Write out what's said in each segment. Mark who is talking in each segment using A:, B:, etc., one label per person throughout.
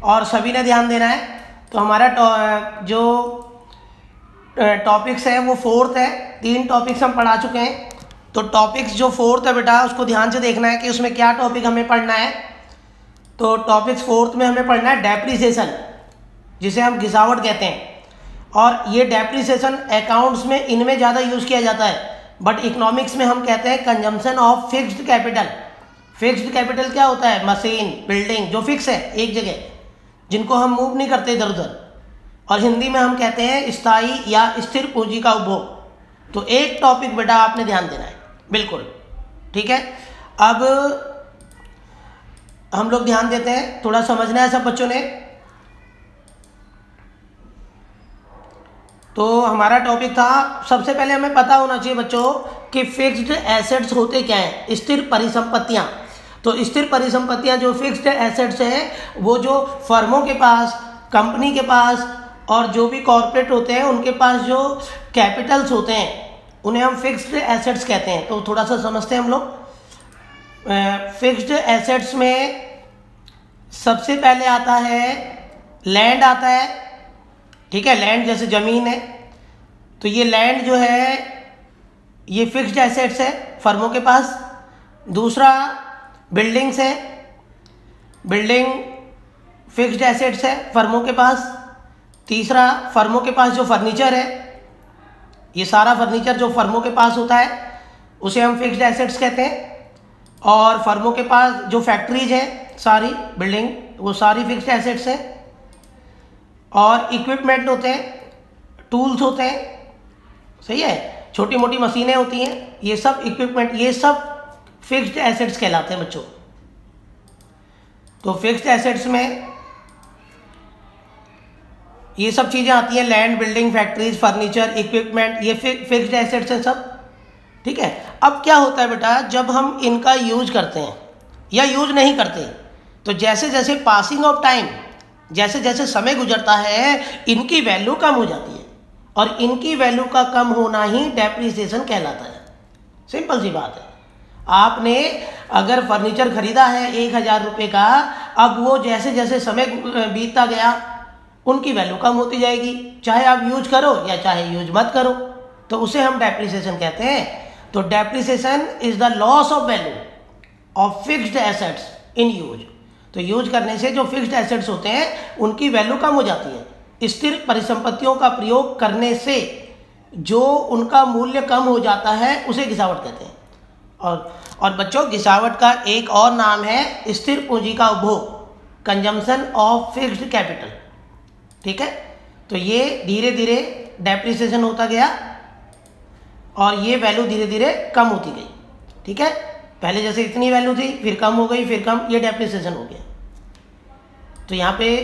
A: और सभी ने ध्यान देना है। तो हमारा जो टॉपिक्स है वो 4th है। 3 टॉपिक्स हम पढ़ा चुके हैं। तो टॉपिक्स जो 4th है बेटा उसको ध्यान से देखना है कि उसमें क्या टॉपिक हमें पढ़ना है। तो टॉपिक्स 4th में हमें पढ़ना है डेप्रिसिएशन, जिसे हम घिसावट कहते हैं। और ये डेप्रिसिएशन अकाउंट्स में इनमें ज़्यादा यूज़ किया जाता है, बट इकोनॉमिक्स में हम कहते हैं consumption of fixed capital. Fixed capital क्या होता है? मशीन, बिल्डिंग जो फिक्स है एक जगह, जिनको हम मूव नहीं करते इधर उधर। और हिंदी में हम कहते हैं स्थायी या स्थिर पूंजी का उपभोग। तो एक टॉपिक बेटा आपने ध्यान देना है, बिल्कुल ठीक है। अब हम लोग ध्यान देते हैं, थोड़ा समझना है सब बच्चों ने। तो हमारा टॉपिक था, सबसे पहले हमें पता होना चाहिए बच्चों कि फिक्स्ड एसेट्स होते क्या हैं। स्थिर परिसंपत्तियां। तो स्थिर परिसंपत्तियां जो फिक्स्ड एसेट्स हैं वो जो फर्मों के पास, कंपनी के पास और जो भी कॉर्पोरेट होते हैं उनके पास जो कैपिटल्स होते हैं उन्हें हम फिक्स्ड एसेट्स कहते हैं। तो थोड़ा सा समझते हैं हम लोग। फिक्स्ड एसेट्स में सबसे पहले आता है लैंड आता है, ठीक है। लैंड जैसे ज़मीन है, तो ये लैंड जो है ये फिक्स्ड एसेट्स है फर्मों के पास। दूसरा बिल्डिंग्स है, बिल्डिंग फिक्स्ड एसेट्स है फर्मों के पास। तीसरा फर्मों के पास जो फर्नीचर है, ये सारा फर्नीचर जो फर्मों के पास होता है उसे हम फिक्स्ड एसेट्स कहते हैं। और फर्मों के पास जो फैक्ट्रीज हैं सारी, बिल्डिंग, वो सारी फिक्स्ड एसेट्स हैं। और इक्विपमेंट होते हैं, टूल्स होते हैं, सही है, छोटी मोटी मशीनें होती हैं, ये सब इक्विपमेंट, ये सब फिक्स्ड एसेट्स कहलाते हैं बच्चों। तो फिक्स्ड एसेट्स में ये सब चीज़ें आती हैं, land, building, factories, furniture, equipment, ये फिक्स्ड एसेट्स हैं सब, ठीक है। अब क्या होता है बेटा, जब हम इनका यूज करते हैं या यूज नहीं करते, तो जैसे जैसे पासिंग ऑफ टाइम, जैसे जैसे समय गुजरता है इनकी वैल्यू कम हो जाती है, और इनकी वैल्यू का कम होना ही डेप्रिसिएशन कहलाता है। सिंपल सी बात है। आपने अगर फर्नीचर खरीदा है 1000 रुपये का, अब वो जैसे जैसे समय बीतता गया उनकी वैल्यू कम होती जाएगी, चाहे आप यूज करो या चाहे यूज मत करो, तो उसे हम डेप्रिसिएशन कहते हैं। तो depreciation is the loss of value of fixed assets in use. तो यूज करने से जो फिक्स्ड एसेट्स होते हैं उनकी वैल्यू कम हो जाती है। स्थिर परिसंपत्तियों का प्रयोग करने से जो उनका मूल्य कम हो जाता है उसे घिसावट कहते हैं। और बच्चों, घिसावट का एक और नाम है स्थिर पूंजी का उपभोग, कंजम्पशन ऑफ फिक्स्ड कैपिटल, ठीक है। तो ये धीरे धीरे डेप्रिसिएशन होता गया और ये वैल्यू धीरे धीरे कम होती गई, ठीक है। पहले जैसे इतनी वैल्यू थी, फिर कम हो गई, फिर कम, ये डेप्रिसिएशन हो गया। तो यहाँ पे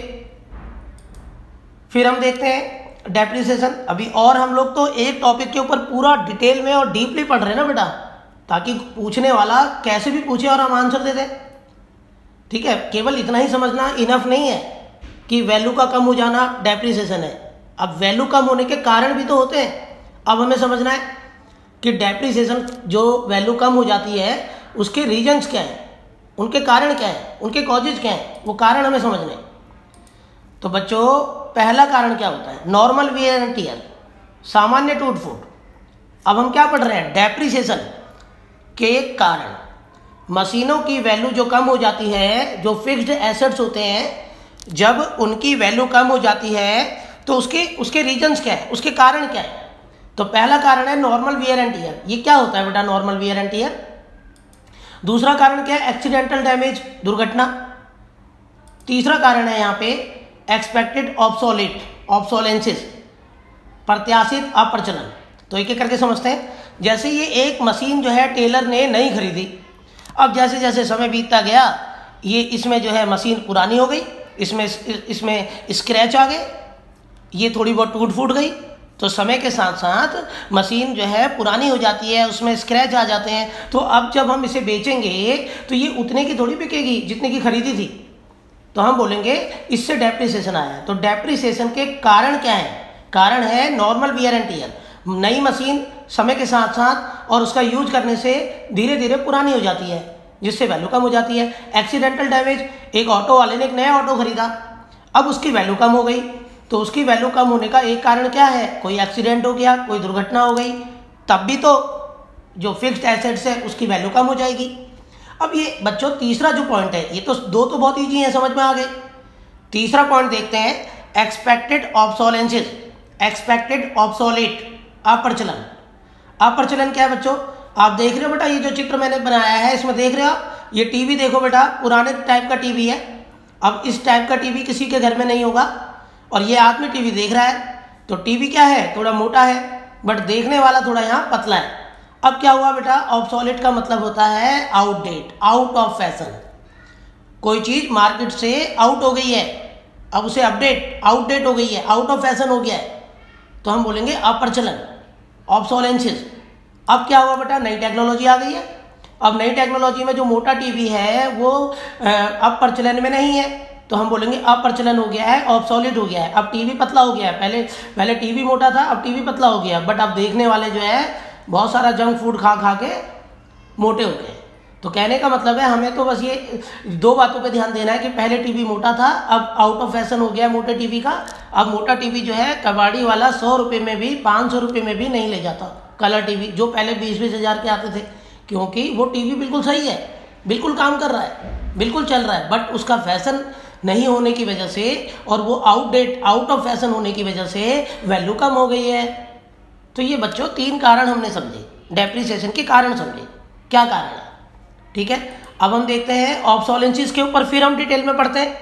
A: फिर हम देखते हैं डेप्रिसिएशन। अभी और हम लोग तो एक टॉपिक के ऊपर पूरा डिटेल में और डीपली पढ़ रहे हैं ना बेटा, ताकि पूछने वाला कैसे भी पूछे और हम आंसर दे दें, ठीक है। केवल इतना ही समझना इनफ नहीं है कि वैल्यू का कम हो जाना डेप्रिसिएशन है। अब वैल्यू कम होने के कारण भी तो होते हैं। अब हमें समझना है कि डेप्रिसिएशन जो वैल्यू कम हो जाती है उसके रीजन्स क्या हैं, उनके कारण क्या हैं, उनके कॉजेज क्या हैं, वो कारण हमें समझने। तो बच्चों, पहला कारण क्या होता है? नॉर्मल वियर एंड टियर, सामान्य टूट फूट। अब हम क्या पढ़ रहे हैं? डेप्रिसिएशन के कारण मशीनों की वैल्यू जो कम हो जाती है, जो फिक्स्ड एसेट्स होते हैं, जब उनकी वैल्यू कम हो जाती है तो उसके रीजन्स क्या है, उसके कारण क्या है? तो पहला कारण है नॉर्मल वियर एंड टियर। ये क्या होता है बेटा नॉर्मल वियर एंड टियर? दूसरा कारण क्या है? एक्सीडेंटल डैमेज, दुर्घटना। तीसरा कारण है यहाँ पे एक्सपेक्टेड ऑब्सोलेंसिस, प्रत्याशित अप्रचलन। तो एक एक करके समझते हैं। जैसे ये एक मशीन जो है टेलर ने नहीं खरीदी, अब जैसे जैसे समय बीतता गया ये इसमें जो है मशीन पुरानी हो गई, इसमें स्क्रैच आ गए, ये थोड़ी बहुत टूट फूट गई। तो समय के साथ साथ मशीन जो है पुरानी हो जाती है, उसमें स्क्रैच आ जाते हैं। तो अब जब हम इसे बेचेंगे तो ये उतने की थोड़ी बिकेगी जितने की खरीदी थी, तो हम बोलेंगे इससे डेप्रिसिएशन आया है। तो डेप्रिसिएशन के कारण क्या है? कारण है नॉर्मल वियर एंड टियर। नई मशीन समय के साथ साथ और उसका यूज करने से धीरे धीरे पुरानी हो जाती है, जिससे वैल्यू कम हो जाती है। एक्सीडेंटल डैमेज, एक ऑटो वाले ने एक नया ऑटो खरीदा, अब उसकी वैल्यू कम हो गई, तो उसकी वैल्यू कम होने का एक कारण क्या है, कोई एक्सीडेंट हो गया, कोई दुर्घटना हो गई, तब भी तो जो फिक्स्ड एसेट्स है उसकी वैल्यू कम हो जाएगी। अब ये बच्चों तीसरा जो पॉइंट है, ये तो दो तो बहुत ईजी है, समझ में आ गए। तीसरा पॉइंट देखते हैं, एक्सपेक्टेड ऑब्सोलेंसेस, एक्सपेक्टेड ऑब्सोलेट, अप्रचलन। अप्रचलन क्या है बच्चों, आप देख रहे हो बेटा, ये जो चित्र मैंने बनाया है इसमें देख रहे हो आप, ये टीवी देखो बेटा, पुराने टाइप का टीवी है। अब इस टाइप का टीवी किसी के घर में नहीं होगा, और ये आदमी टीवी देख रहा है, तो टीवी क्या है, थोड़ा मोटा है, बट देखने वाला थोड़ा यहाँ पतला है। अब क्या हुआ बेटा, ऑब्सोलेट का मतलब होता है आउटडेट, आउट ऑफ फैशन। कोई चीज़ मार्केट से आउट हो गई है, अब उसे अपडेट, आउटडेट हो गई है, आउट ऑफ फैशन हो गया है, तो हम बोलेंगे अप्रचलन, ऑब्सोलेंसेस। अब क्या हुआ बेटा, नई टेक्नोलॉजी आ गई है। अब नई टेक्नोलॉजी में जो मोटा टीवी है वो अब प्रचलन में नहीं है, तो हम बोलेंगे अप्रचलन हो गया है, ऑब्सोलेट हो गया है। अब टीवी पतला हो गया है, पहले टीवी मोटा था, अब टीवी पतला हो गया, बट अब देखने वाले जो है बहुत सारा जंक फूड खा खा के मोटे हो गए। तो कहने का मतलब है हमें तो बस ये दो बातों पे ध्यान देना है कि पहले टीवी मोटा था, अब आउट ऑफ फैशन हो गया मोटे टीवी का। अब मोटा टीवी जो है कबाड़ी वाला 100 रुपये में भी, 500 रुपये में भी नहीं ले जाता कलर टीवी, जो पहले 20-20 हज़ार के आते थे, क्योंकि वो टीवी बिल्कुल सही है, बिल्कुल काम कर रहा है, बिल्कुल चल रहा है, बट उसका फैशन नहीं होने की वजह से और वो आउटडेट, आउट ऑफ फैशन होने की वजह से वैल्यू कम हो गई है। तो ये बच्चों 3 कारण हमने समझे, डेप्रिसिएशन के कारण समझे, क्या कारण है, ठीक है। अब हम देखते हैं ऑब्सोलेंसेस के ऊपर, फिर हम डिटेल में पढ़ते हैं।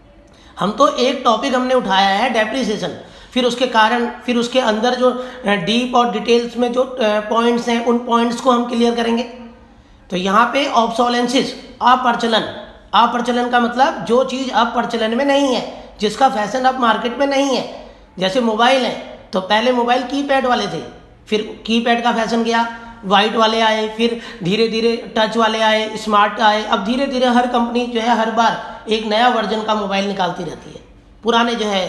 A: हम तो एक टॉपिक हमने उठाया है डेप्रिसिएशन, फिर उसके कारण, फिर उसके अंदर जो डीप और डिटेल्स में जो पॉइंट्स हैं उन पॉइंट्स को हम क्लियर करेंगे। तो यहाँ पे ऑब्सोलेंसेस, अप्रचलन, अप्रचलन का मतलब जो चीज़ अब प्रचलन में नहीं है, जिसका फैशन अब मार्केट में नहीं है। जैसे मोबाइल है, तो पहले मोबाइल कीपैड वाले थे, फिर कीपैड का फैशन गया, वाइट वाले आए, फिर धीरे धीरे टच वाले आए, स्मार्ट आए, अब धीरे धीरे हर कंपनी जो है हर बार एक नया वर्जन का मोबाइल निकालती रहती है, पुराने जो है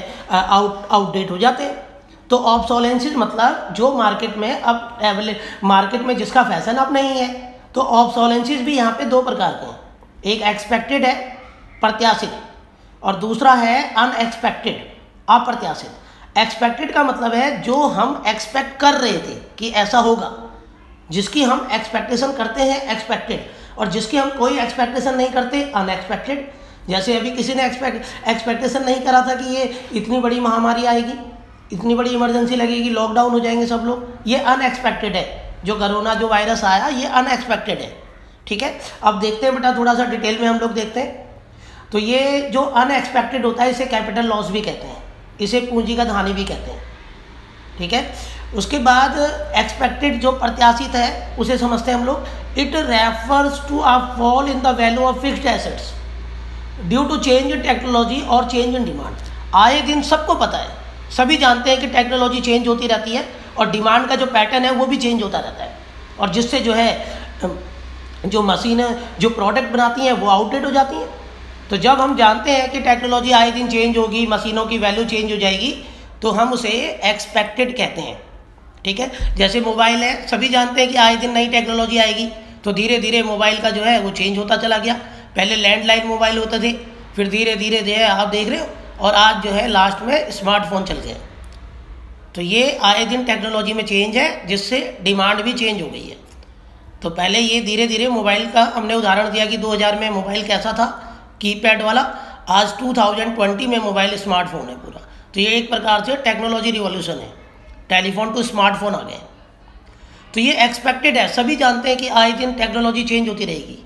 A: आउटडेट हो जाते हैं। तो ऑब्सोलेंसेस मतलब जो मार्केट में अब मार्केट में जिसका फैशन अब नहीं है। तो ऑब्सोलेंसेस भी यहाँ पे 2 प्रकार के हैं, एक एक्सपेक्टेड है, प्रत्याशित, और दूसरा है अनएक्सपेक्टेड, अप्रत्याशित। एक्सपेक्टेड का मतलब है जो हम एक्सपेक्ट कर रहे थे कि ऐसा होगा, जिसकी हम एक्सपेक्टेशन करते हैं एक्सपेक्टेड, और जिसकी हम कोई एक्सपेक्टेशन नहीं करते अनएक्सपेक्टेड। जैसे अभी किसी ने एक्सपेक्टेशन नहीं करा था कि ये इतनी बड़ी महामारी आएगी, इतनी बड़ी इमरजेंसी लगेगी, लॉकडाउन हो जाएंगे सब लोग, ये अनएक्सपेक्टेड है। जो कोरोना जो वायरस आया ये अनएक्सपेक्टेड है, ठीक है। अब देखते हैं बेटा, थोड़ा सा डिटेल में हम लोग देखते हैं। तो ये जो अनएक्सपेक्टेड होता है इसे कैपिटल लॉस भी कहते हैं, इसे पूंजीगत हानि भी कहते हैं, ठीक है। उसके बाद एक्सपेक्टेड जो प्रत्याशित है उसे समझते हैं हम लोग, it refers to a fall in the value of fixed assets due to change in technology और चेंज इन डिमांड। आए दिन सबको पता है, सभी जानते हैं कि टेक्नोलॉजी चेंज होती रहती है और डिमांड का जो पैटर्न है वो भी चेंज होता रहता है, और जिससे जो है जो मशीनें जो प्रोडक्ट बनाती हैं वो आउटडेट हो जाती हैं। तो जब हम जानते हैं कि टेक्नोलॉजी आए दिन चेंज होगी, मशीनों की वैल्यू चेंज हो जाएगी, तो हम उसे एक्सपेक्टेड कहते हैं, ठीक है। जैसे मोबाइल है, सभी जानते हैं कि आए दिन नई टेक्नोलॉजी आएगी, तो धीरे धीरे मोबाइल का जो है वो चेंज होता चला गया। पहले लैंडलाइन मोबाइल होते थे, फिर धीरे धीरे जो है आप देख रहे हो, और आज जो है लास्ट में स्मार्टफोन चल गए। तो ये आए दिन टेक्नोलॉजी में चेंज है, जिससे डिमांड भी चेंज हो गई है। तो पहले ये धीरे धीरे मोबाइल का हमने उदाहरण दिया कि 2000 में मोबाइल कैसा था, कीपैड वाला, आज 2020 में मोबाइल स्मार्टफोन है पूरा। तो ये एक प्रकार से टेक्नोलॉजी रिवॉल्यूशन है, टेलीफोन टू स्मार्टफोन आ गए। तो ये एक्सपेक्टेड है, सभी जानते हैं कि आए दिन टेक्नोलॉजी चेंज होती रहेगी,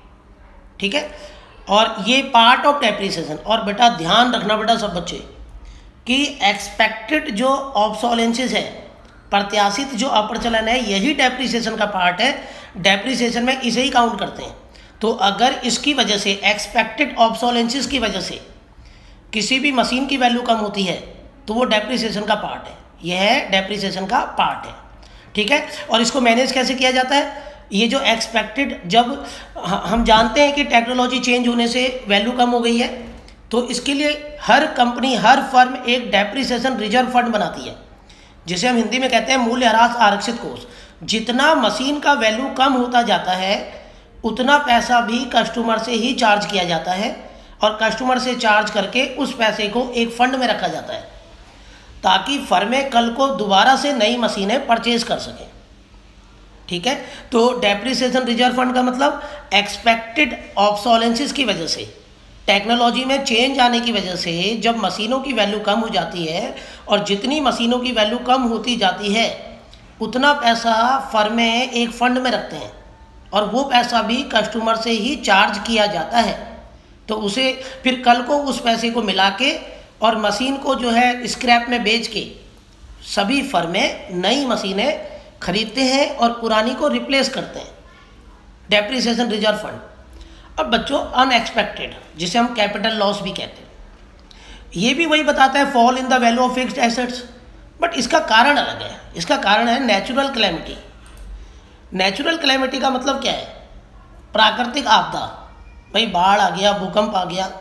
A: ठीक है। और ये पार्ट ऑफ डेप्रिसिएशन। और बेटा ध्यान रखना बेटा सब बच्चे कि एक्सपेक्टेड जो ऑब्सोलेंसेस है, प्रत्याशित जो अप्रचलन है, यही डेप्रिसिएशन का पार्ट है। डेप्रिसिएशन में इसे ही काउंट करते हैं। तो अगर इसकी वजह से, एक्सपेक्टेड ऑब्सोलेंसेस की वजह से किसी भी मशीन की वैल्यू कम होती है, तो वो डेप्रिसिएशन का पार्ट है, यह डेप्रिसिएशन का पार्ट है, ठीक है। और इसको मैनेज कैसे किया जाता है, ये जो एक्सपेक्टेड, जब हम जानते हैं कि टेक्नोलॉजी चेंज होने से वैल्यू कम हो गई है, तो इसके लिए हर कंपनी, हर फर्म एक डेप्रिसिएशन रिजर्व फंड बनाती है, जिसे हम हिंदी में कहते हैं मूल्यह्रास आरक्षित कोष। जितना मशीन का वैल्यू कम होता जाता है, उतना पैसा भी कस्टमर से ही चार्ज किया जाता है, और कस्टमर से चार्ज करके उस पैसे को एक फंड में रखा जाता है ताकि फर्में कल को दोबारा से नई मशीनें परचेज कर सकें। ठीक है, तो डेप्रिसिएशन रिजर्व फंड का मतलब एक्सपेक्टेड ऑब्सोलेंसेस की वजह से, टेक्नोलॉजी में चेंज आने की वजह से जब मशीनों की वैल्यू कम हो जाती है और जितनी मशीनों की वैल्यू कम होती जाती है उतना पैसा फर्में एक फंड में रखते हैं और वो पैसा भी कस्टमर से ही चार्ज किया जाता है। तो उसे फिर कल को उस पैसे को मिला के और मशीन को जो है स्क्रैप में बेच के सभी फर्में नई मशीनें खरीदते हैं और पुरानी को रिप्लेस करते हैं। Depreciation reserve fund. अब बच्चों अनएक्सपेक्टेड, जिसे हम कैपिटल लॉस भी कहते हैं, ये भी वही बताता है fall in the value of fixed assets, but इसका कारण अलग है। इसका कारण है नेचुरल कैलेमिटी। नेचुरल कैलेमिटी का मतलब क्या है? प्राकृतिक आपदा, भाई बाढ़ आ गया, भूकंप आ गया।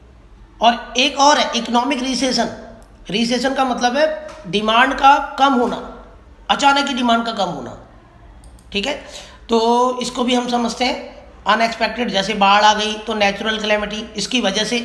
A: और एक और है इकोनॉमिक रिसेशन। रिसेशन का मतलब है डिमांड का कम होना, अचानक ही डिमांड का कम होना। ठीक है, तो इसको भी हम समझते हैं अनएक्सपेक्टेड। जैसे बाढ़ आ गई तो नेचुरल कैलेमिटी, इसकी वजह से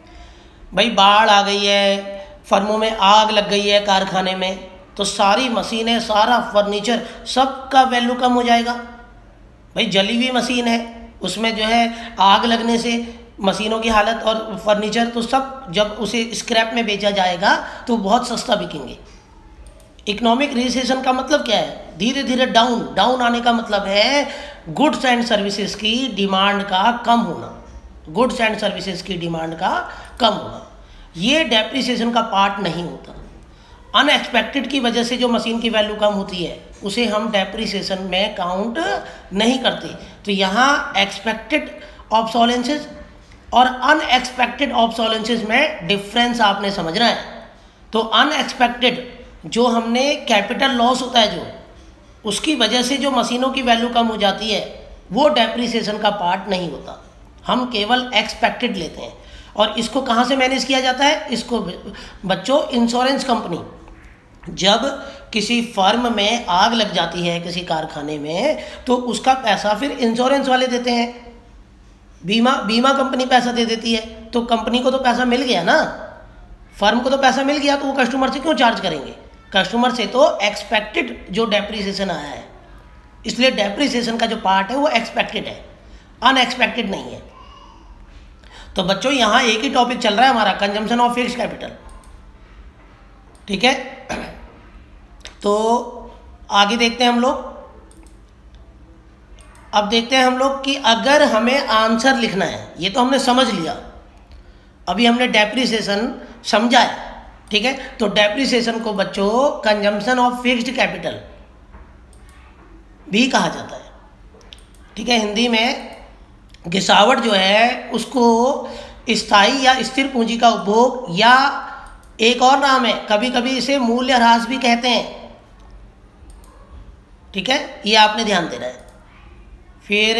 A: भाई बाढ़ आ गई है, फर्मों में आग लग गई है कारखाने में, तो सारी मशीनें, सारा फर्नीचर, सब का वैल्यू कम हो जाएगा। भाई जली हुई मशीन है, उसमें जो है आग लगने से मशीनों की हालत और फर्नीचर तो सब जब उसे स्क्रैप में बेचा जाएगा तो बहुत सस्ता बिकेंगे। इकोनॉमिक रिसेशन का मतलब क्या है? धीरे धीरे डाउन आने का मतलब है गुड्स एंड सर्विसेज की डिमांड का कम होना। गुड्स एंड सर्विसेज की डिमांड का कम होना, ये डेप्रिसिएशन का पार्ट नहीं होता। अनएक्सपेक्टेड की वजह से जो मशीन की वैल्यू कम होती है उसे हम डेप्रिसिएशन में काउंट नहीं करते। तो यहाँ एक्सपेक्टेड ऑब्सोलेंसेस और अनएक्सपेक्टेड ऑब्सोलेंसेस में डिफरेंस आपने समझना है। तो अनएक्सपेक्टेड जो हमने कैपिटल लॉस होता है, जो उसकी वजह से जो मशीनों की वैल्यू कम हो जाती है, वो डेप्रिसिएशन का पार्ट नहीं होता। हम केवल एक्सपेक्टेड लेते हैं। और इसको कहाँ से मैनेज किया जाता है? इसको बच्चों इंश्योरेंस कंपनी, जब किसी फर्म में आग लग जाती है किसी कारखाने में, तो उसका पैसा फिर इंश्योरेंस वाले देते हैं। बीमा कंपनी पैसा दे देती है, तो कंपनी को तो पैसा मिल गया ना, फर्म को तो पैसा मिल गया, तो वो कस्टमर से क्यों चार्ज करेंगे? कस्टमर से तो एक्सपेक्टेड जो डेप्रिसिएशन आया है, इसलिए डेप्रिसिएशन का जो पार्ट है वो एक्सपेक्टेड है, अनएक्सपेक्टेड नहीं है। तो बच्चों यहाँ एक ही टॉपिक चल रहा है हमारा, कंजम्पशन ऑफ फिक्स्ड कैपिटल। ठीक है, तो आगे देखते हैं हम लोग। अब देखते हैं हम लोग कि अगर हमें आंसर लिखना है, ये तो हमने समझ लिया, अभी हमने डेप्रिसिएशन समझा है। ठीक है, तो डेप्रिसिएशन को बच्चों कंजम्पशन ऑफ फिक्स्ड कैपिटल भी कहा जाता है। ठीक है, हिंदी में गिसावट जो है उसको स्थायी या स्थिर पूंजी का उपभोग, या एक और नाम है, कभी कभी इसे मूल्यह्रास भी कहते हैं। ठीक है, ये आपने ध्यान देना है। फिर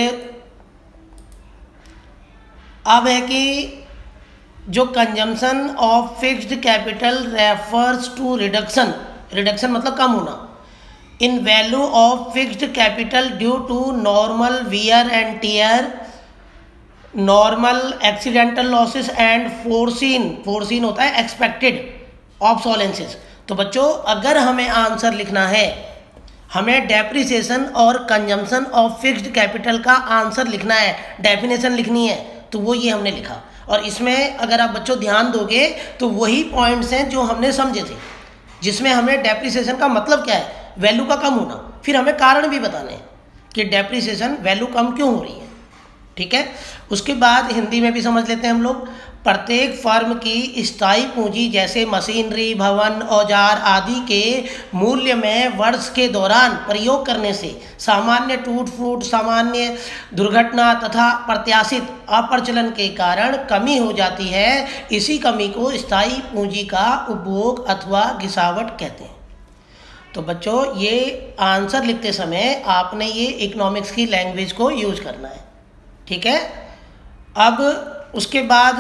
A: अब है कि जो consumption of fixed capital refers to reduction मतलब कम होना in value of fixed capital due to normal wear and tear, normal accidental losses and foreseen होता है एक्सपेक्टेड ऑब्सोलेंसेस। तो बच्चों अगर हमें आंसर लिखना है, हमें डेप्रिसिएशन और कंजम्पशन ऑफ फिक्स्ड कैपिटल का आंसर लिखना है, डेफिनेशन लिखनी है, तो वो ये हमने लिखा। और इसमें अगर आप बच्चों ध्यान दोगे तो वही पॉइंट्स हैं जो हमने समझे थे, जिसमें हमें डेप्रिसिएशन का मतलब क्या है, वैल्यू का कम होना, फिर हमें कारण भी बताने हैं कि डेप्रिसिएशन वैल्यू कम क्यों हो रही है। ठीक है, उसके बाद हिंदी में भी समझ लेते हैं हम लोग। प्रत्येक फर्म की स्थायी पूंजी जैसे मशीनरी, भवन, औजार आदि के मूल्य में वर्ष के दौरान प्रयोग करने से सामान्य टूट फूट, सामान्य दुर्घटना तथा प्रत्याशित अप्रचलन के कारण कमी हो जाती है। इसी कमी को स्थायी पूंजी का उपभोग अथवा गिसावट कहते हैं। तो बच्चों ये आंसर लिखते समय आपने ये इकोनॉमिक्स की लैंग्वेज को यूज करना है। ठीक है, अब उसके बाद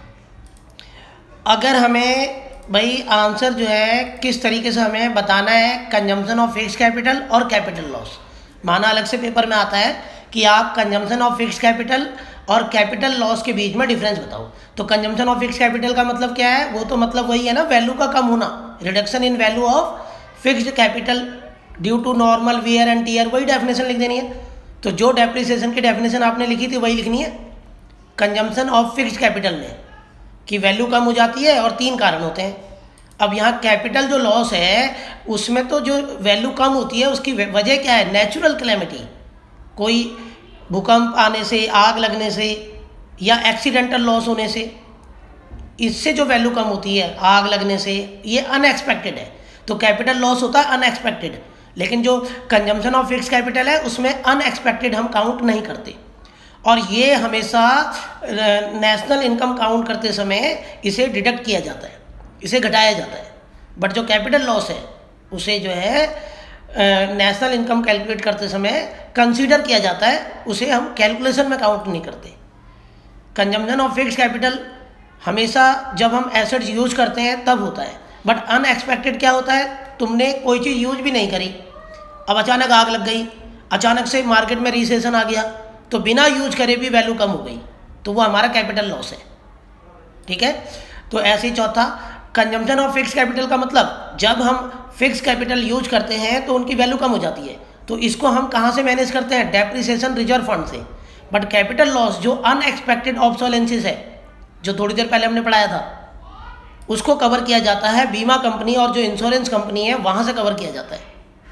A: अगर हमें भाई आंसर जो है किस तरीके से हमें बताना है कंजम्पशन ऑफ फिक्स्ड कैपिटल और कैपिटल लॉस, माना अलग से पेपर में आता है कि आप कंजम्पशन ऑफ फिक्स्ड कैपिटल और कैपिटल लॉस के बीच में डिफरेंस बताओ। तो कंजम्पशन ऑफ फिक्स कैपिटल का मतलब क्या है, वो तो मतलब वही है ना, वैल्यू का कम होना, reduction in value of fixed capital due to normal wear and tear, वही डेफिनेशन लिख देनी है। तो जो डेप्रिसिएशन की डेफिनेशन आपने लिखी थी वही लिखनी है कंजम्पशन ऑफ फिक्स्ड कैपिटल में, कि वैल्यू कम हो जाती है और 3 कारण होते हैं। अब यहाँ कैपिटल जो लॉस है उसमें तो जो वैल्यू कम होती है उसकी वजह क्या है, नेचुरल कैलेमिटी, कोई भूकंप आने से, आग लगने से या एक्सीडेंटल लॉस होने से, इससे जो वैल्यू कम होती है आग लगने से, ये अनएक्सपेक्टेड है। तो कैपिटल लॉस होता है अनएक्सपेक्टेड, लेकिन जो कंजम्पशन ऑफ फिक्स कैपिटल है उसमें अनएक्सपेक्टेड हम काउंट नहीं करते। और ये हमेशा नेशनल इनकम काउंट करते समय इसे डिडक्ट किया जाता है, इसे घटाया जाता है। बट जो कैपिटल लॉस है उसे जो है नेशनल इनकम कैलकुलेट करते समय कंसीडर किया जाता है, उसे हम कैलकुलेशन में काउंट नहीं करते। कंजम्पशन ऑफ फिक्स कैपिटल हमेशा जब हम एसेट्स यूज करते हैं तब होता है। बट अनएक्सपेक्टेड क्या होता है, तुमने कोई चीज़ यूज भी नहीं करी, अब अचानक आग लग गई, अचानक से मार्केट में रिसेशन आ गया, तो बिना यूज करे भी वैल्यू कम हो गई, तो वो हमारा कैपिटल लॉस है। ठीक है, तो ऐसे ही चौथा, कंजम्पशन ऑफ फिक्स कैपिटल का मतलब जब हम फिक्स कैपिटल यूज करते हैं तो उनकी वैल्यू कम हो जाती है, तो इसको हम कहाँ से मैनेज करते हैं, डेप्रिसिएशन रिजर्व फंड से। बट कैपिटल लॉस जो अनएक्सपेक्टेड ऑब्सोलेंसेस है, जो थोड़ी देर पहले हमने पढ़ाया था, उसको कवर किया जाता है बीमा कंपनी और जो इंश्योरेंस कंपनी है वहाँ से कवर किया जाता है।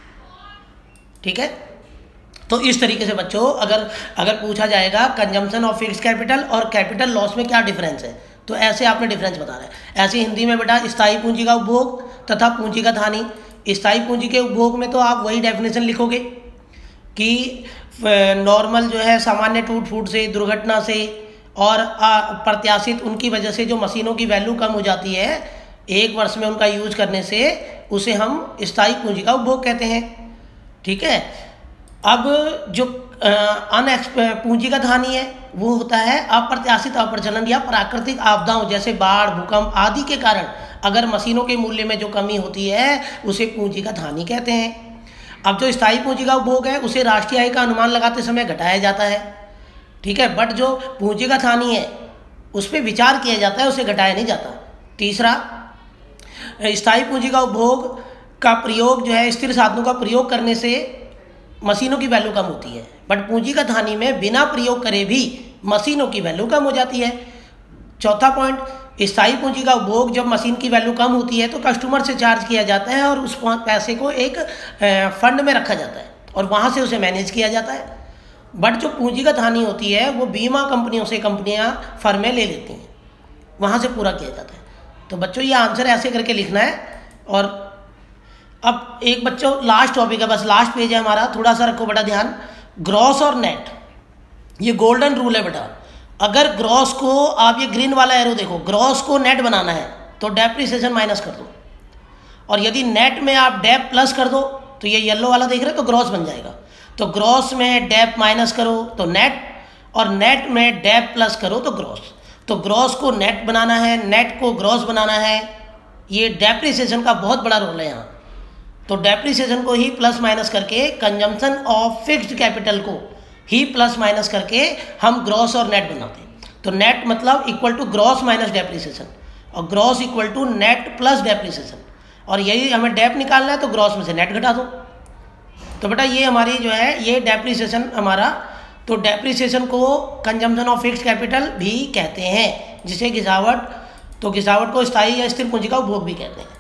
A: ठीक है, तो इस तरीके से बच्चों अगर पूछा जाएगा कंजम्पशन ऑफ फिक्स कैपिटल और कैपिटल लॉस में क्या डिफरेंस है, तो ऐसे आपने डिफरेंस बताना है। ऐसे हिंदी में बेटा स्थायी पूंजी का उपभोग तथा पूंजीगत हानि। स्थायी पूंजी के उपभोग में तो आप वही डेफिनेशन लिखोगे कि नॉर्मल जो है सामान्य टूट फूट से, दुर्घटना से और प्रत्याशित उनकी वजह से जो मशीनों की वैल्यू कम हो जाती है 1 वर्ष में उनका यूज करने से, उसे हम स्थायी पूंजी का उपभोग कहते हैं। ठीक है, अब जो पूंजीगत हानि है वो होता है अप्रत्याशित अप्रचलन या प्राकृतिक आपदाओं जैसे बाढ़, भूकंप आदि के कारण अगर मशीनों के मूल्य में जो कमी होती है उसे पूंजीगत हानि कहते हैं। अब जो स्थायी पूंजी का उपभोग है उसे राष्ट्रीय आय का अनुमान लगाते समय घटाया जाता है। ठीक है, बट जो पूंजीगत हानि है उस पर विचार किया जाता है, उसे घटाया नहीं जाता। तीसरा, स्थायी पूंजी का उपभोग का प्रयोग जो है स्थिर साधनों का प्रयोग करने से मशीनों की वैल्यू कम होती है, बट पूंजीगत हानि में बिना प्रयोग करे भी मशीनों की वैल्यू कम हो जाती है। चौथा पॉइंट, स्थायी पूंजी का उपभोग जब मशीन की वैल्यू कम होती है तो कस्टमर से चार्ज किया जाता है और उस पैसे को एक फंड में रखा जाता है और वहाँ से उसे मैनेज किया जाता है। बट जो पूंजीगत हानि होती है वो बीमा कंपनियों से कंपनियाँ फर्में ले लेती हैं, वहाँ से पूरा किया जाता है। तो बच्चों ये आंसर ऐसे करके लिखना है। और अब एक बच्चों लास्ट टॉपिक है, बस लास्ट पेज है हमारा, थोड़ा सा रखो बेटा ध्यान। ग्रॉस और नेट, ये गोल्डन रूल है बेटा। अगर ग्रॉस को आप ये ग्रीन वाला एरो देखो, ग्रॉस को नेट बनाना है तो डेप्रिसिएशन माइनस कर दो, और यदि नेट में आप डेप प्लस कर दो तो ये येलो वाला देख रहे हो तो ग्रॉस बन जाएगा। तो ग्रॉस में डेप माइनस करो तो नेट, और नेट में डेप प्लस करो तो ग्रॉस। तो ग्रॉस को नेट बनाना है, नेट को ग्रॉस बनाना है, ये डेप्रिसिएशन का बहुत बड़ा रोल है यहाँ। तो डेप्रिसिएशन को ही प्लस माइनस करके, कंजम्पशन ऑफ फिक्स्ड कैपिटल को ही प्लस माइनस करके हम ग्रॉस और नेट बनाते हैं। तो नेट मतलब equal to gross minus depreciation, और gross equal to net plus depreciation. और यही हमें डेप निकालना है तो ग्रॉस में से नेट घटा दो। तो बेटा ये हमारी जो है ये डेप्रिसिएशन हमारा, तो डेप्रिसिएशन को कंजम्पशन ऑफ फिक्स्ड कैपिटल भी कहते हैं, जिसे घिसावट, तो घिसावट को स्थायी या स्थिर पूंजी का उपभोग भी कहते हैं।